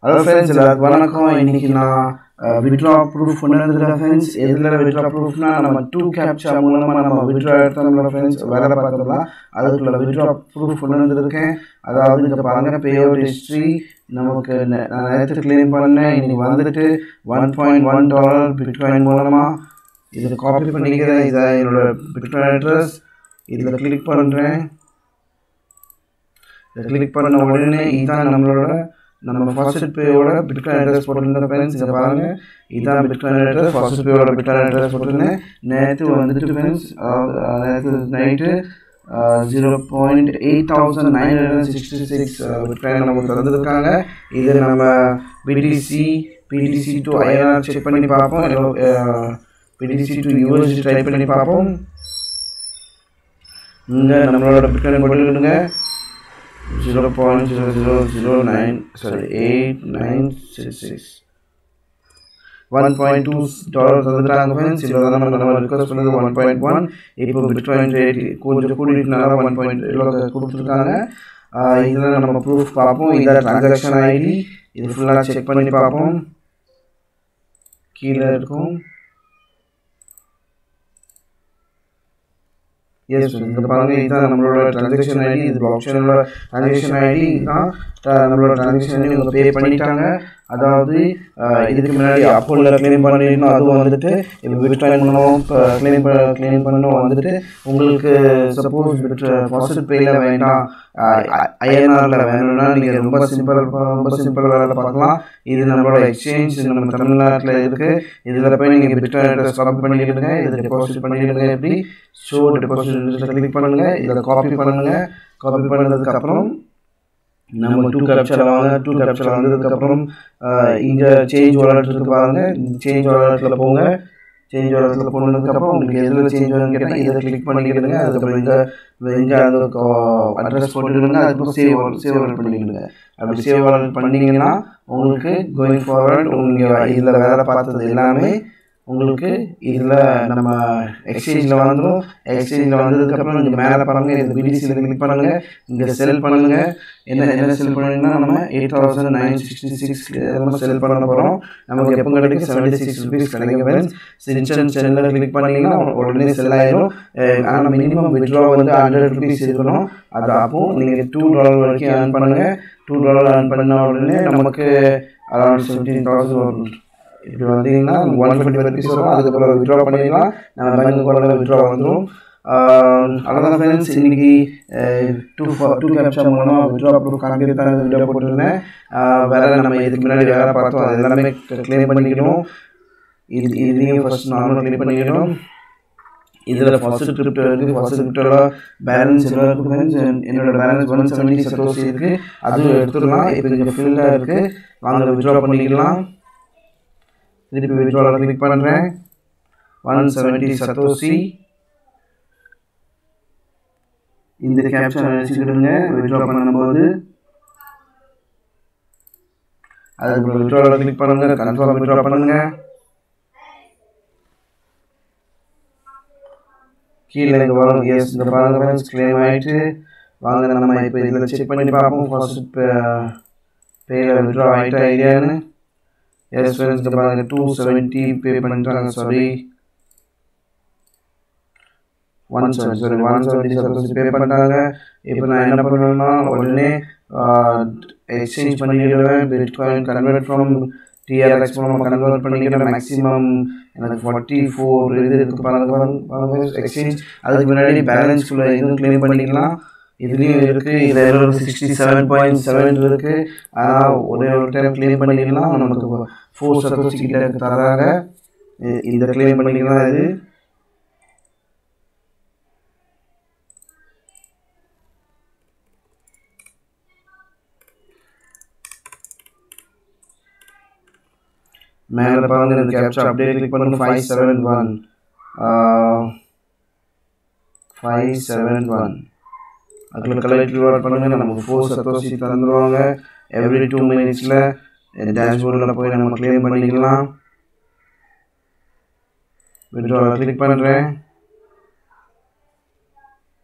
Hello friends, எல்லாருக்கும் வணக்கம். இன்னைக்கு நான் withdraw proof கொண்டு வந்திருக்கேன் friends. எதுல withdraw proofனா நம்ம 2captcha மூலமா நம்ம withdraw எடுத்தோம்ல friends, வேற பார்த்தோம்ல அதுக்குள்ள withdraw proof கொண்டு வந்திருக்கேன். அதாவது இங்க பாருங்க payout history நமக்கு நான் நேத்து claim பண்ணேன். இன்னைக்கு வந்துட்டு $1.1 பிட்காயின் மூலமா இத காப்பி பண்ணிக்கிறேன். இத என்னோட பிட்காயின் அட்ரஸ் இதுல கிளிக் பண்றேன். இத கிளிக் பண்ண உடனே இதான் நம்மளோட நம்ம Faucetpay ஓட பிட்காயின் அட்ரஸ் போட்டுருந்த फ्रेंड्स. இங்க பாருங்க இதான் பிட்காயின் அட்ரஸ், Faucetpay ஓட பிட்காயின் அட்ரஸ் போட்டுருந்தேன். நேத்து வந்துட்டு फ्रेंड्स நேத்து நைட் 0.8966 பிட்காயின் நமக்கு தந்திருக்காங்க. இது நம்ம BTC to INR செக் பண்ணி பார்ப்போம். BTC to USD ட்ரை பண்ணி பார்ப்போம். இங்க நம்மளோட பிட்காயின் போட்டுருங்க 0.0009 $1.2 தந்துட்டாங்க फ्रेंड्स. இவ்வளவுதான் நம்ம ரிக்வெஸ்ட் பண்ணது 1.1. இப்போ பிட்காயின் ரேட் கொஞ்சம் கூடிட்டனால 1.7 கொடுத்துருக்காங்க. இதுல நம்ம ப்ரூஃப் பார்ப்போம். இத ட்ரான்சாக்ஷன் ஐடி இது ஃபுல்லா செக் பண்ணி பார்ப்போம். கீழ இருக்கும். Yes, இந்த பாருங்க இதான் நம்மளோட ட்ரான்சாக்ஷன் ஐடி. இது பிளாக்செயினோட ட்ரான்சாக்ஷன் ஐடி. இதான் நம்மளோட ட்ரான்சாக்ஷன் ஐடி அவங்க பே பண்ணிட்டாங்க. அதாவது இதுக்கு முன்னாடி அப்போல க்ளைம் பண்ணிருந்தோம், அது வந்துட்டு இப்போ பிட்காயின் மூலமா க்ளைம் பண்ணனும் வந்துட்டு உங்களுக்கு சப்போஸ் Faucetpayல வேண்டாம் INRல வேணும்னா நீங்க ரொம்ப சிம்பிள் வேலை பார்க்கலாம். இது நம்மளோட எக்ஸ்சேஞ்ச் நம்ம தமிழ்நாட்டுல இருக்கு. இதுல போய் நீங்க பிட்காயின் அட்ரஸ் காப்பி பண்ணிடுங்க. இது டெபாசிட் பண்ணிடுங்க. எப்படி ஷோ டெபாசிட் கிளிக் பண்ணுங்க. இத காப்பி பண்ணுங்க. காப்பி பண்ணதுக்கு அப்புறம் நம்ம 2captcha வாங்க. 2captcha வந்ததுக்கு அப்புறம் இங்க சேஞ்ச் வாலெட் இருக்கு பாருங்க. சேஞ்ச் வாலெட்ல போங்க. சேஞ்ச் வாலெட்ல போனதுக்கு அப்புறம் உங்களுக்கு எதுல சேஞ்ச் வேணும்னு கேட்டா இத கிளிக் பண்ணிடுங்க. அதுக்கு அப்புறம் இங்க அந்த அட்ரஸ் போட்டுடுங்க. அதுக்கு சேவ் வாலெட் பண்ணிடுங்க. அப்படி சேவ் வாலெட் பண்ணீங்கன்னா உங்களுக்கு கோயிங் ஃபார்வர்ட் உங்க இதுல வேலை பார்த்தது எல்லாமே உங்களுக்கு இதுல நம்ம எக்ஸ்சேஞ்ச்ல வந்துரும். எக்ஸ்சேஞ்ச்ல வந்ததுக்கு அப்புறம் இங்க மேல பாருங்க இந்த BTCல கிளிக் பண்ணுங்க. இங்க செல் பண்ணுங்க. என்ன செல் பண்ணீங்கன்னா நம்ம 8966 நம்ம செல் பண்ண போறோம். நமக்கு எப்ப கிடைக்கும் 76 rupees கிடைக்கும் फ्रेंड्स. சின்சன் செல்ல கிளிக் பண்ணீங்கன்னா உடனே செல் ஆயிடும். ஆனா மினிமம் withdraw வந்து 100 rupees இருக்கணும். அது அப்போ நீங்க $2 வரைக்கும் earn பண்ணுங்க. $2 earn பண்ண உடனே நமக்கு அரௌண்ட் 17000 இப்படி வந்தீங்கன்னா 120 rupees வரும். அதுக்கப்புறம் withdraw பண்ணிடலாம். நம்ம பேங்க் அக்கௌண்ட்ல withdraw வந்துரும். அவ்வளவுதான் फ्रेंड्स. இன்னைக்கு 2captcha மூலமா withdraw proof காமிக்கிறத வீடியோ போட்டுருந்தேன். வேற நம்ம இதுக்கு முன்னாடி வேற பார்த்தோம். அது எல்லாமே க்ளைம் பண்ணிக்கணும். இதுலயும் ஃபர்ஸ்ட் நார்மல் க்ளைம் பண்ணிக்கணும். இதுல Faucetpay இருக்கு. Faucetpayல பேலன்ஸ் எவ்வளவு இருக்கு फ्रेंड्स? என்னோட பேலன்ஸ் 170 சத்தோசி இருக்கு. அது எடுத்துடலாம். இப்போ இங்க ஃபில்ல இருக்கு. வாங்க withdraw பண்ணிக்கலாம். திருப்பி withdraw கிளிக் பண்றேன். 170 சத்தோசி. இந்த கேப்சா நினைச்சுக்கிடுங்க. withdraw பண்ணும்போது அதுக்கு withdraw கிளிக் பண்ணுங்க. கன்ஃபார்ம் withdraw பண்ணுங்க. கீழ இங்க வரும். எஸ் இந்த பாருங்க फ्रेंड्स க்ளைம் ஆயிட்டு. வாங்க நம்ம இப்போ இதல செக் பண்ணி பார்ப்போம் Faucetpayல withdraw ஆயிட்டா இல்லையான்னு. Yes friends, இந்த பாருங்க 270 பே பண்ணிட்டாங்க. சாரி 170 சத்தோசி பே பண்ணிட்டாங்க. இப்போ நான் என்ன பண்ணணும்னா உடனே எக்ஸ்சேஞ்ச் பண்ணிடுவேன். பிட்காயின் கன்வெர்ட் ஃப்ரம் TRX மூலமா கன்வெர்ட் பண்ணிக்கிறேன். மேக்ஸிமம் எனக்கு 44 இது இருக்கு பாருங்க எக்ஸ்சேஞ்ச். அதுக்கு முன்னாடி பேலன்ஸ் ஃபுல்லா இதுவும் க்ளைம் பண்ணிக்கலாம். இதுலயும் இருக்கு. இதுல 67.7 இருக்கு. ஆனா ஒரே ஒரு டைம் க்ளைம் பண்ணிக்கலாம். நமக்கு 4 சத்தோசி கிட்ட தராங்க. இந்த க்ளைம் பண்ணிக்கலாம். இது மேல பாருங்க இந்த கேப்சா அப்டேட் கிளிக் பண்ணுங்க. 571 அதுல கலெக்ட் ரிவார்ட் பண்ணுங்க. நமக்கு 4 சத்தோசி தந்துருவாங்க. எவ்ரி 2 மினிட்ஸ்ல டேஷ்போர்ட்ல போய் நம்ம க்ளைம் பண்ணிக்கலாம். withdraw கிளிக் பண்றேன்.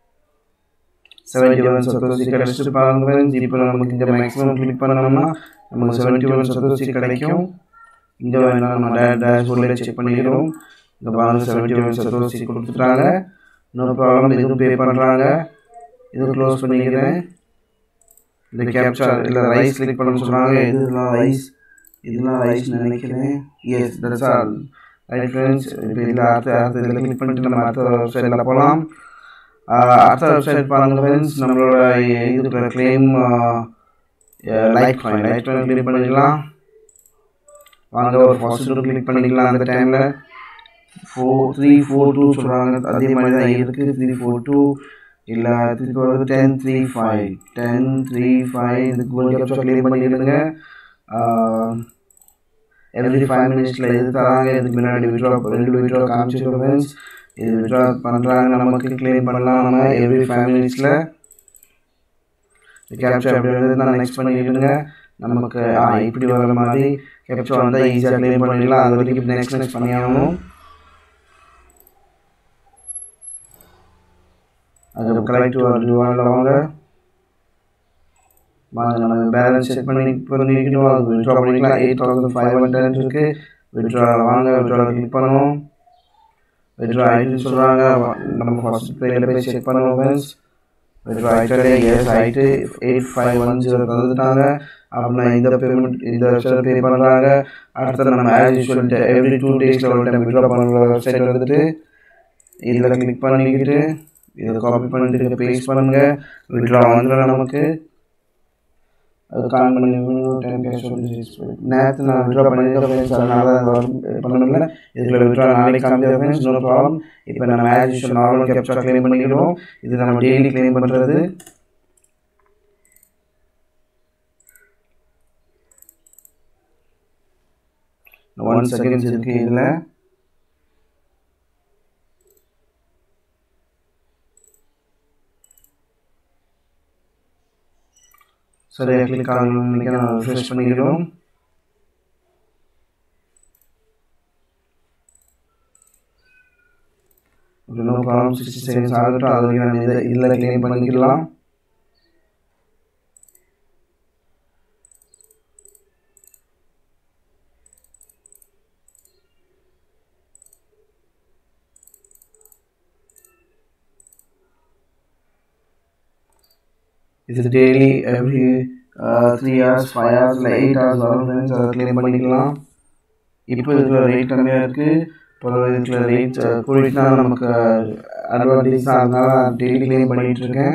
71 சத்தோசி கிடைச்சிட்டு பாருங்க फ्रेंड्स. இப்போ நமக்கு இந்த மேக்ஸிமம் கிளிக் பண்ணோம்னா நமக்கு 71 சதோஷி கிடைக்கும். இங்கே வேணால் நம்ம டேஷ்போர்டில் செக் பண்ணிக்கிறோம். இங்கே பாருங்கள் 71 சதோஷி கொடுத்துட்டாங்க. No problem. இதுவும் பே பண்ணுறாங்க. இது க்ளோஸ் பண்ணிக்கிறேன். இந்த கேப்சா இல்லை ரைஸ் கிளிக் பண்ண சொல்கிறாங்க. இதெல்லாம் ரைஸ் நினைக்கிறேன். Yes, that's all right friends. இப்போ இதில் அடுத்த இதில் கிளிக் பண்ணிட்டு நம்ம அடுத்த வெப்சைட்டில் போகலாம். அடுத்த வெப்சைட் பாருங்கள் ஃப்ரெண்ட்ஸ். நம்மளோட இதுக்குள்ள கிளைம் லைட்காயின் கிளிக் பண்ணிக்கலாம். வாங்க ஒரு ஃபர்ஸ்ட் கிளிக் பண்ணிக்கலாம். அந்த டைமில் 342 சொல்கிறாங்க. அதே மாதிரி தான் இருக்குது. 342 இல்லை 1035 இதுக்கு ஒரு கேப்சா கிளைம் பண்ணிடுங்க. எவ்ரி 5 மினிட்ஸில் இது தராங்க. இதுக்கு முன்னாடி ரெண்டு விட்ரா காமிச்சிருக்கோம் ஃப்ரெண்ட்ஸ். இது விட்ரா பண்ணுறாங்க. நமக்கு கிளைம் பண்ணலாம். நம்ம எவ்ரி 5 மினிட்ஸில் கேப்சா எப்படி வருது நான் நெக்ஸ்ட் பண்ணிடுங்க. நமக்கு இப்படி வர மாதிரி கேப்சா வந்தால் ஈஸியாக கிளைம் பண்ணிடலாம். அது வரைக்கும் நெக்ஸ்ட் பண்ணி ஆகணும். அது கரெக்ட் வாங்க. நம்ம பேலன்ஸ் செக் பண்ணிக்கணும். அது விட்ரா பண்ணிக்கலாம். 8510 இருக்குது. விட்ரா வாங்க. விட்ரா கிளிக் பண்ணுவோம். விட்ரா ஆகிட்டு சொல்கிறாங்க. நம்ம ஃபர்ஸ்ட் பேயில் போய் செக் பண்ணுவோம் ஃப்ரெண்ட்ஸ். விட்ரா ஆகிட்டே எஸ் ஆகிட்டு 8510 தந்துட்டாங்க. அப்படின்னா இந்த பேமெண்ட் இந்த வெப்சைட் பே பண்ணுறாங்க. அடுத்தது நம்ம ஆஸ் யூஷுவல் எவ்ரி 2 டேஸில் ஒரு டைம் விட்ரா பண்ணுற வெப்சைட் வந்துட்டு இதில் கிளிக் பண்ணிக்கிட்டு இதை காப்பி பண்ணிட்டு பேஸ்ட் பண்ணுங்க. விட்ரா வந்துடும் நமக்கு. அது கால் பண்ணி டைம் கேஷ் நேற்று நான் விட்ரா பண்ணியிருக்கேன் ஃப்ரெண்ட்ஸ். அதனால பண்ண முடியல. இதில் விட்ரா நாளைக்கு காமிக்கிற ஃப்ரெண்ட்ஸ். No problem. இப்போ நம்ம as usual normal captcha claim பண்ணிக்கிறோம். இது நம்ம டெய்லி கிளைம் பண்ணுறது. ஒன் செகண்ட்ஸ் இருக்குது. இதில் சரியாக கிளிக் ஆகணும்னு நினைக்கிறேன். ரிஃப்ரெஷ் பண்ணிக்கிறோம். No problem. 60 செகண்ட்ஸ் ஆகட்டும். அது வரைக்கும் நம்ம இதில் கிளைம் பண்ணிக்கலாம். இது டெய்லி எவ்ரி 3 hours 5 hours இல்லை 8 hours வரும் ஃப்ரெண்ட்ஸ். அதை கிளைம் பண்ணிக்கலாம். இப்போ இதில் ரேட் கம்மியாக இருக்குது. இப்போ இதில் ரேட் கூடிட்டுனா நமக்கு அட்வான்டேஜ் தான். அதனால நான் டெய்லி கிளைம் பண்ணிகிட்ருக்கேன்.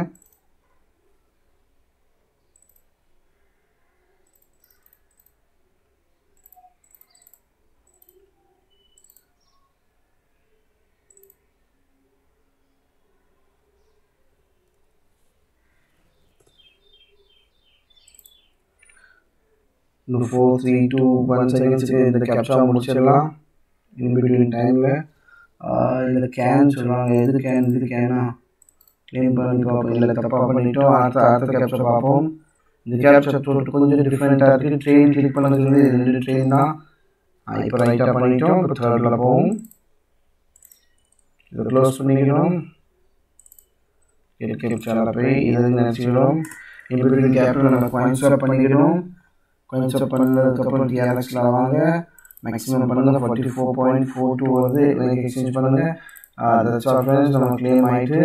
இன்னும் 4 3 2 1 செகண்ட்ஸுக்கு இந்த கேப்சா முடிச்சிடலாம். இன்பிட்வீன் டைமில் இதில் கேன் சொல்லுவாங்க. இது கேனா கிளைம் பண்ணி பார்ப்போம். இல்லை தப்பாக பண்ணிட்டோம். அடுத்த கேப்சா பார்ப்போம். இந்த கேப்சா கொஞ்சம் டிஃப்ரெண்ட்டாக இருக்குது. ட்ரெயின் கிளிக் பண்ண சொல்லி 2 ட்ரெயின் தான். இப்போ ரைட்டாக பண்ணிட்டோம். இப்போ தேர்டில் போவோம். இதை க்ளோஸ் பண்ணிக்கிறோம். கேப்சாவில் போய் இதை நினச்சிக்கிறோம். இன்பிட்வீன் கேப்பில் நம்ம காயின் ஸ்வாப் பண்ணிக்கிறோம். காயின் ஸ்வாப் பண்ணதுக்கப்புறம் டிஆர்எக்ஸில் வாங்க. மேக்ஸிமம் பண்ணுங்கள். 44.42 வருது. எக்ஸ்சேஞ்ச் பண்ணுங்கள். That's all friends. நம்ம கிளைம் ஆகிட்டு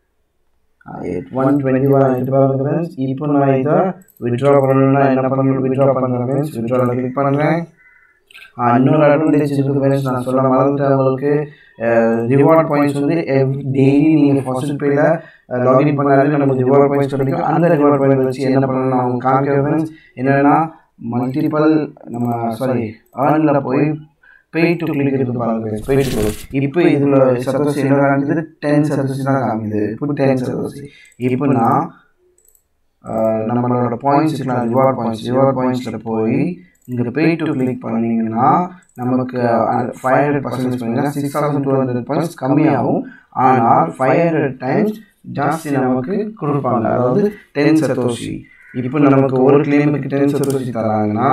121 ஆகிட்டு பாருங்க ஃப்ரெண்ட்ஸ். இப்போ நான் இதை விட்ரா பண்ணணும்னா என்ன பண்ணணும்? விட்ரா பண்ணுறேன் ஃப்ரெண்ட்ஸ். விட்ராவில் கிளிக் பண்ணுறேன். இன்னொரு அட்வான்டேஜ் இருக்குது ஃப்ரெண்ட்ஸ். நான் சொல்ல மறந்துட்டேன் உங்களுக்கு. ரிவார்ட் பாயிண்ட்ஸ் வந்து டெய்லி நீங்கள் Faucetpayல லாகின் பண்ணாலே நமக்கு ரிவார்ட் பாயிண்ட்ஸ் கிடைக்கும். அந்த ரிவார்ட் பாயிண்ட் வச்சு என்ன பண்ணணும் நான் உங்களுக்கு காமிக்கிறேன் ஃப்ரெண்ட்ஸ். என்னென்னா மல்டிபிள் நம்ம ஆன்லைனில் போய் பே டு கிளிக் இருக்குது பாருங்க. பே டு இப்போ இதில் சதோஷி என்ன காமிக்குது? 10 சதோஷி தான் காமிக்குது. இப்போ 10 சதோஷி. இப்போ நான் நம்மளோட பாயிண்ட்ஸ் இருக்கலாம். ரிவார்ட் பாயிண்ட்ஸில் போய் இங்கே பே டு கிளிக் பண்ணிங்கன்னா நமக்கு 500% பண்ணிங்கன்னா 6200 பாயிண்ட்ஸ் கம்மியாகும். ஆனால் 500 டைம்ஸ் ஜாஸ்தி நமக்கு கொடுப்பாங்க. அதாவது 10 சதோஷி. இப்போ நமக்கு ஒரு கிளைமுக்கு 10 சதோஷி தராங்கன்னா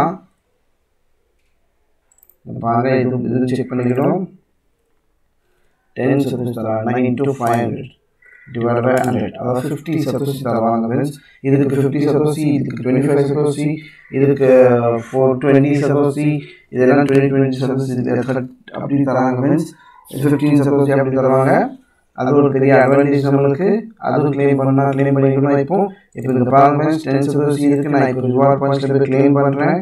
பாருங்க. இது செக் பண்ணிக்கிறோம். 10 சதோஷி தராங்க. 9 into 500 divided by 100. அதாவது 50 சதோஷி தருவாங்க ஃப்ரெண்ட்ஸ். இதுக்கு 50 சதோஷி, இதுக்கு 25 சதோஷி, இதுக்கு 420 சதோஷி, இதெல்லாம் 20 சதோஷி அப்படி தராங்க ஃப்ரெண்ட்ஸ். 15 சதோஷி அப்படி தருவாங்க. அது ஒரு பெரிய அட்வான்டேஜ் நம்மளுக்கு. அதுவும் கிளைம் பண்ணிக்கலாம். இப்போ இங்கே பாருங்க ஃப்ரெண்ட்ஸ், 10 சதோஷி இருக்குது. நான் இப்போ ரிவார்ட் பாயிண்ட்ஸில் போய் கிளைம் பண்ணுறேன்.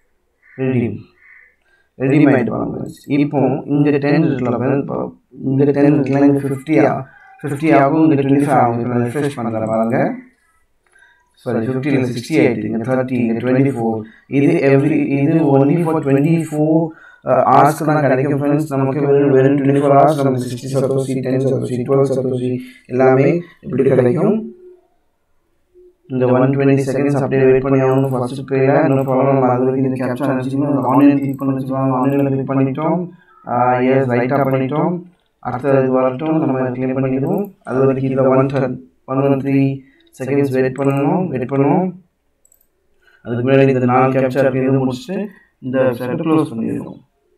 ரெடீம் ஆகிட்டு வாங்க ஃப்ரெண்ட்ஸ். இப்போ இங்கே 10 இருக்குல்ல ஃப்ரெண்ட்ஸ், இங்கே 10 இருக்குல்ல, இங்கே 50 ஆகும், இங்கே 25 ஆகும். இப்போ நான் ரிஃப்ரெஷ் பண்ணுறேன் பாருங்க. சாரி, 50 இல்லை 60 ஆகிட்டு, இங்கே 30, இங்கே 24. இது ஒன்லி ஃபார் 24 ஹவர்ஸ்க்கு தான் கிடைக்கும் ஃப்ரெண்ட்ஸ். நமக்கு வெறும் 24 ஹவர்ஸ் நமக்கு 60 சதோஷி, 10 சதோஷி, 12 சதோஷி எல்லாமே இப்படி கிடைக்கும். இந்த 120 செகண்ட்ஸ் அப்படியே வெயிட் பண்ணி ஆகணும். ஃபர்ஸ்ட் பேயில் இன்னும் ப்ராப்ளம். அது வரைக்கும் இந்த கேப்சா அடிச்சுக்கணும். ஆன்லைன் கிளிக் பண்ண வச்சுக்கலாம். ஆன்லைனில் கிளிக் பண்ணிட்டோம். எஸ், ரைட்டாக பண்ணிட்டோம். அடுத்த இது வரட்டும், நம்ம கிளிக் பண்ணிடுவோம். அது வரைக்கும் இதில் 113 செகண்ட்ஸ் வெயிட் பண்ணுவோம். அதுக்கு முன்னாடி இந்த 4 கேப்சா இருக்குது முடிச்சுட்டு இந்த வெப்சைட்டை க்ளோஸ் பண்ணிடுவோம்.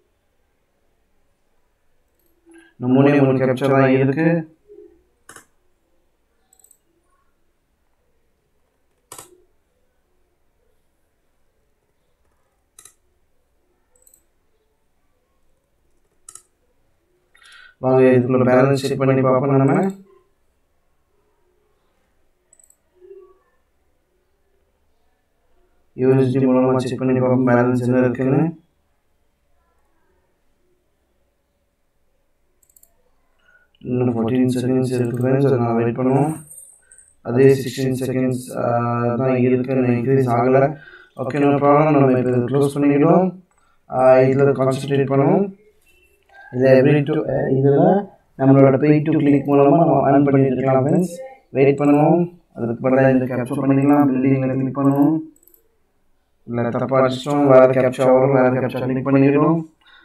இந்த 3 கேப்சா தான் இருக்குது. வாங்க இதுக்குள்ள பேலன்ஸ் செக் பண்ணி பார்ப்போம். நம்ம USD மூலமாக செக் பண்ணி பார்ப்போம் பேலன்ஸ் என்ன இருக்குன்னு. இன்னும் 14 செகண்ட்ஸ் இருக்குது. அதை நான் வெயிட் பண்ணுவோம். அதே 16 செகண்ட்ஸ் தான் இருக்குன்னு இன்க்ரீஸ் ஆகலை. Okay, no problem. நம்ம இப்போ க்ளோஸ் பண்ணிக்கிட்டோம். இதில் கான்சன்ட்ரேட் பண்ணுவோம். இதில் நம்மளோட pay to click மூலமாக நம்ம earn பண்ணிட்டு இருக்கலாம் ஃப்ரெண்ட்ஸ். வெயிட் பண்ணுவோம். அதுக்கு பதிலாக இந்த கேப்சர் பண்ணிக்கலாம். பில்டிங்கில் கிளிக் பண்ணுவோம். இல்லை தப்பாக அடிச்சிட்டோம். வேறு கேப்சா வரும். வேறு கேப்சா கிளிக் பண்ணிடுவோம்.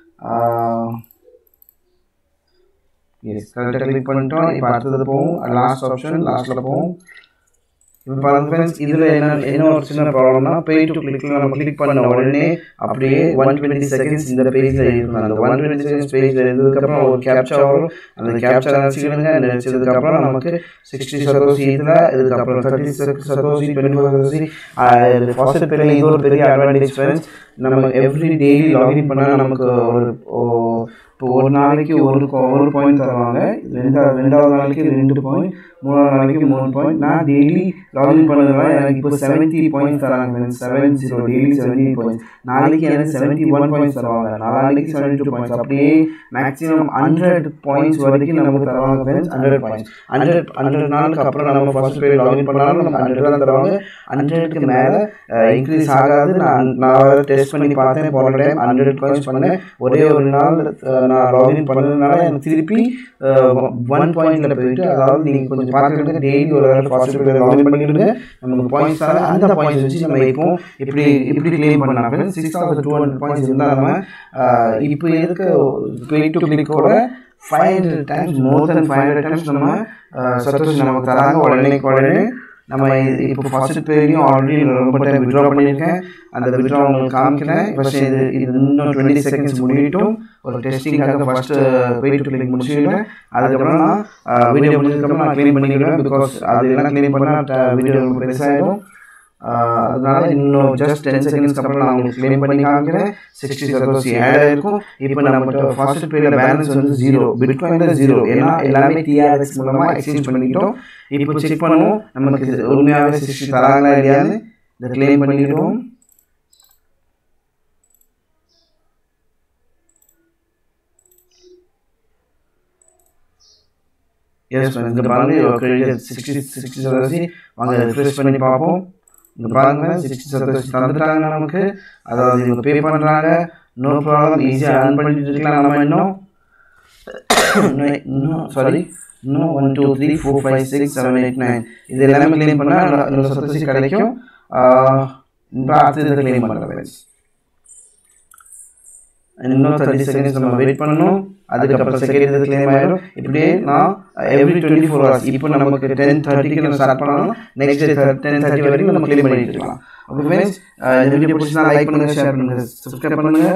எஸ், கரெக்டாக கிளிக் பண்ணிட்டோம். இப்போ அடுத்தது போவோம். லாஸ்ட் ஆப்ஷன், லாஸ்ட்டில் போவோம். இப்போ பாருங்க ஃப்ரெண்ட்ஸ், இதில் என்ன ஒரு சின்ன ப்ராப்ளம்னா, பே டு கிளிக்கில் நம்ம கிளிக் பண்ண உடனே அப்படியே 120 செகண்ட்ஸ் இந்த பேஜில் இருக்கும். அந்த 120 செகண்ட்ஸ் பேஜில் இருந்ததுக்கப்புறம் ஒரு கேப்சா வரும். அந்த கேப்சா நினச்சிக்கிடுங்க. நினச்சதுக்கப்புறம் நமக்கு 60 சதோஷி இதில், இதுக்கப்புறம் 30 சதோஷி, 24 சதோஷி. Faucetpay இது ஒரு பெரிய அட்வான்டேஜ் ஃப்ரெண்ட்ஸ். நம்ம எவ்ரி டெய்லி லாகின் பண்ணால் நமக்கு இப்போ ஒரு நாளைக்கு ஒரு பாயிண்ட் தருவாங்க. ரெண்டாவது நாளைக்கு 2 பாயிண்ட், மூணாவது நாளைக்கு 3 பாயிண்ட். நான் டெய்லி லாகின் பண்ணதுனால எனக்கு இப்போ 70 பாயிண்ட்ஸ் தராங்க. 70 டெய்லி 70 பாயிண்ட்ஸ். நாளைக்கு எனக்கு 71 பாயிண்ட்ஸ் தருவாங்க. நாளைக்கு 72 பாயிண்ட்ஸ். அப்படியே மேக்ஸிமம் 100 பாயிண்ட்ஸ் வரைக்கும் நமக்கு தருவாங்க ஃப்ரெண்ட்ஸ். 100 பாயிண்ட்ஸ். 100 நாளுக்கு அப்புறம் நம்ம ஃபர்ஸ்ட் பே லாகின் பண்ணாலும் நம்ம 100 தான் தருவாங்க. 100க்கு மேலே இன்க்ரீஸ் ஆகாது. நான் டெஸ்ட் பண்ணி பார்த்தேன். போன டைம் 100 பாயிண்ட்ஸ் பண்ணேன். ஒரே ஒரு நாள் நான் லாகின் பண்ணதுனால எனக்கு திருப்பி 1 பாயிண்ட்ல போயிட்டு, அதாவது நீங்கள் கொஞ்சம் பார்த்துக்கிட்டு டெய்லி ஒரு Faucetpay லாகின் பண்ணிக்கிட்டு நமக்கு பாயிண்ட்ஸ் தர, அந்த பாயிண்ட்ஸ் வச்சு நம்ம இப்போ இப்படி கிளைம் பண்ணலாம். 6200 பாயிண்ட்ஸ் இருந்தால் நம்ம இப்போ இருக்க பே டு கிளிக்கோட 500 டைம்ஸ், மோர் தென் 500 டைம்ஸ் நம்ம சதோஷி நமக்கு தராங்க. உடனே நம்ம இப்போ Faucetpayலையும் ஆல்ரெடி ரொம்ப டைம் விட்ரா பண்ணியிருக்கேன். அந்த விட்ரா உங்களுக்கு காமிக்கிறேன். ஃபஸ்ட்டு இது இன்னும் 20 செகண்ட்ஸ் முடியட்டும். ஒரு டெஸ்டிங்காக ஃபஸ்ட்டு பே டு கிளிக் முடிச்சுக்கிட்டேன். அதுக்கப்புறம் நான் வீடியோ முடிஞ்சதுக்கப்புறம் நான் க்ளைம் பண்ணிக்கிடுவேன். பிகாஸ் அது எல்லாம் க்ளைம் பண்ணால் வீடியோ ரொம்ப பெருசாகிடும். அதனால இன்னும் ஜஸ்ட் 10 செகண்ட்ஸ்க்கு அப்புறம் நான் உங்களுக்கு க்ளைம் பண்ணி காமிக்கிறேன். 60 சதோஷி ஆட் ஆகிருக்கும். இப்போ நம்ம Faucetpayல பேலன்ஸ் வந்து 0, பிட்காயினில் 0. ஏன்னா எல்லாமே TRX மூலமாக எக்ஸ்சேஞ்ச் பண்ணிக்கிட்டோம். இப்போ செக் பண்ணுவோம் நமக்கு உண்மையாகவே 60 தராங்களா இல்லையான்னு. இதை க்ளைம் பண்ணிக்கிடுவோம். எஸ், இங்கே பாருங்க 60 சதோஷி. வாங்க ரிஃப்ரெஷ் பண்ணி பார்ப்போம். இங்கே பாருங்க 60 சதோஷி தந்துட்டாங்க நமக்கு. அதாவது இவங்க பே பண்ணுறாங்க. நோ ப்ராப்ளம், ஈஸியாக earn பண்ணிட்டு இருக்கலாம். நம்ம இன்னும் 1 2 3 4 5 6 7 8 9 இது எல்லாமே கிளைம் பண்ணால் இன்னொரு சதோஷி கிடைக்கும். அடுத்து இதை கிளைம் பண்ணுறேன். இன்னும் 30 செகண்ட்ஸ் நம்ம வெயிட் பண்ணணும். அதுக்கப்புறம் செகண்ட் இது கிளைம் ஆகிடும். இப்படியே நான் எவ்ரி 24 ஹவர்ஸ், இப்போ நமக்கு 10:30க்கு நம்ம ஸ்டார்ட் பண்ணணும். நெக்ஸ்ட் டே 10:30 வரைக்கும் நம்ம கிளைம் பண்ணிட்டு இருக்கலாம். ஓகே ஃப்ரெண்ட்ஸ், இந்த வீடியோ பிடிச்சா லைக் பண்ணுங்கள், ஷேர் பண்ணுங்கள், சப்ஸ்கிரைப் பண்ணுங்கள்.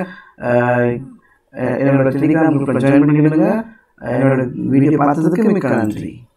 என்னோட டெலிகிராம் குரூப்பில் ஜாயின் பண்ணிக்கிடுங்க. என்னோட வீடியோ பார்த்ததுக்கு மிக்க நன்றி.